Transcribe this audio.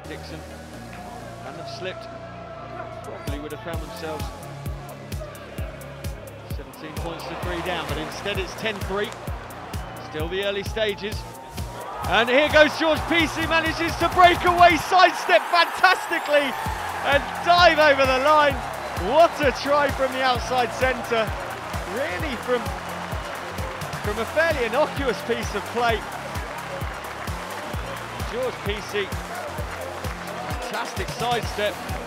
Dickson and have slipped, probably would have found themselves 17 points to 3 down, but instead it's 10-3, still the early stages. And here goes George Pisi, manages to break away, sidestep fantastically and dive over the line. What a try from the outside centre, really from a fairly innocuous piece of play. George Pisi, fantastic sidestep.